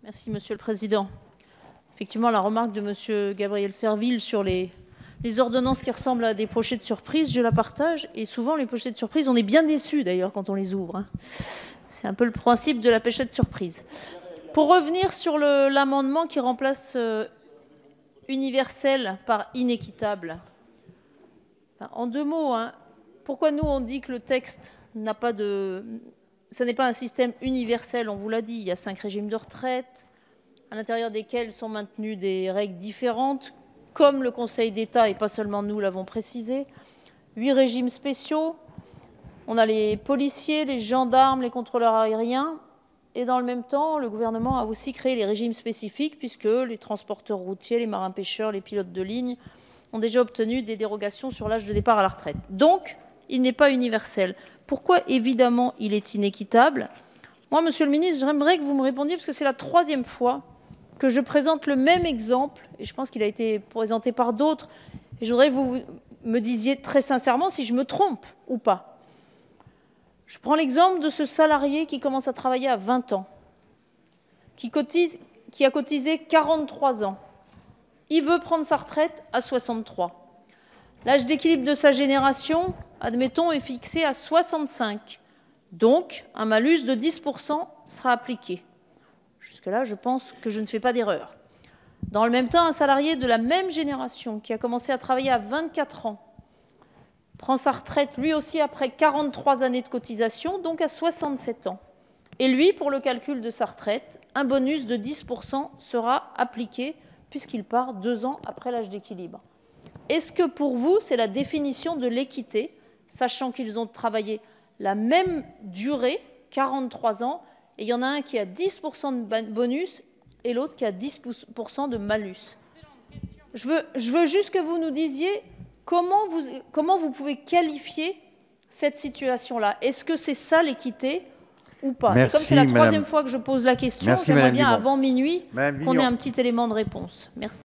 Merci, Monsieur le Président. Effectivement, la remarque de Monsieur Gabriel Serville sur les ordonnances qui ressemblent à des pochettes de surprise, je la partage. Et souvent, les pochettes de surprise, on est bien déçus d'ailleurs quand on les ouvre. C'est un peu le principe de la pochette de surprise. Pour revenir sur l'amendement qui remplace universel par inéquitable. En deux mots, pourquoi nous on dit que le texte n'a pas de... Ce n'est pas un système universel, on vous l'a dit, il y a 5 régimes de retraite, à l'intérieur desquels sont maintenues des règles différentes, comme le Conseil d'État, et pas seulement nous l'avons précisé, 8 régimes spéciaux, on a les policiers, les gendarmes, les contrôleurs aériens, et dans le même temps, le gouvernement a aussi créé les régimes spécifiques, puisque les transporteurs routiers, les marins-pêcheurs, les pilotes de ligne ont déjà obtenu des dérogations sur l'âge de départ à la retraite. Donc, il n'est pas universel. Pourquoi, évidemment, il est inéquitable? Moi, Monsieur le ministre, j'aimerais que vous me répondiez, parce que c'est la 3e fois que je présente le même exemple, et je pense qu'il a été présenté par d'autres, et je voudrais que vous me disiez très sincèrement si je me trompe ou pas. Je prends l'exemple de ce salarié qui commence à travailler à 20 ans, qui a cotisé 43 ans. Il veut prendre sa retraite à 63. L'âge d'équilibre de sa génération, admettons, est fixé à 65. Donc, un malus de 10% sera appliqué. Jusque-là, je pense que je ne fais pas d'erreur. Dans le même temps, un salarié de la même génération qui a commencé à travailler à 24 ans prend sa retraite lui aussi après 43 années de cotisation, donc à 67 ans. Et lui, pour le calcul de sa retraite, un bonus de 10% sera appliqué puisqu'il part 2 ans après l'âge d'équilibre. Est-ce que pour vous, c'est la définition de l'équité, sachant qu'ils ont travaillé la même durée, 43 ans, et il y en a un qui a 10% de bonus et l'autre qui a 10% de malus? Je veux juste que vous nous disiez comment vous pouvez qualifier cette situation-là. Est-ce que c'est ça l'équité ou pas? Merci, et comme c'est la 3e fois que je pose la question, j'aimerais bien avant minuit qu'on ait un petit élément de réponse. Merci.